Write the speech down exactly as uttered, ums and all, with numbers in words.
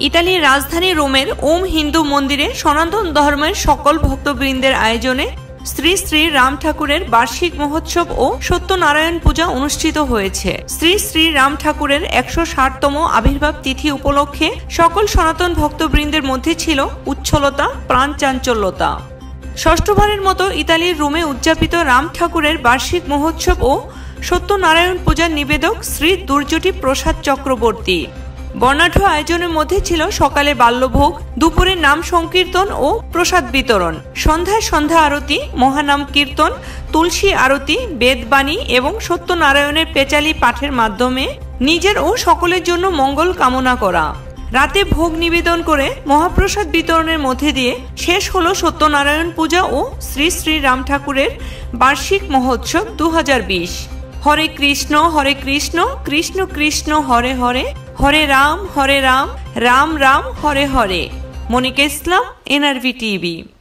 ইতালির রাজধানী রোমের ওম হিন্দু মন্দিরে সনাতন ধর্মের সকল ভক্তবৃন্দের আয়োজনে শ্রী শ্রী রাম ঠাকুরের বার্ষিক মহোৎসব ও সত্যনারায়ণ পূজা অনুষ্ঠিত হয়েছে। শ্রী শ্রী রাম ঠাকুরের একশো ষাটতম আবির্ভাব তিথি উপলক্ষে সকল সনাতন ভক্তবৃন্দের মধ্যে ছিল উচ্ছলতা, প্রাণ চাঞ্চল্যতা। ষষ্ঠবারের মতো ইতালির রোমে উদযাপিত রাম ঠাকুরের বার্ষিক মহোৎসব ও সত্যনারায়ণ পূজার নিবেদক শ্রী দুর্যটি প্রসাদ চক্রবর্তী। বর্ণাঢ্য আয়োজনের মধ্যে ছিল সকালে বাল্যভোগ, দুপুরে নাম সংকীর্তন ও প্রসাদ বিতরণ, সন্ধ্যায় সন্ধ্যা আরতি, মহানাম কীর্তন, তুলসী আরতি, বেদবাণী এবং সত্যনারায়ণের পেঁচালি পাঠের মাধ্যমে নিজের ও সকলের জন্য মঙ্গল কামনা করা। রাতে ভোগ নিবেদন করে মহাপ্রসাদ বিতরণের মধ্যে দিয়ে শেষ হলো সত্যনারায়ণ পূজা ও শ্রী শ্রী রাম ঠাকুরের বার্ষিক মহোৎসব দু হাজার বিশ। হরে কৃষ্ণ হরে কৃষ্ণ কৃষ্ণ কৃষ্ণ হরে হরে, হরে রাম হরে রাম রাম রাম হরে হরে। Monika Islam, NRV TV.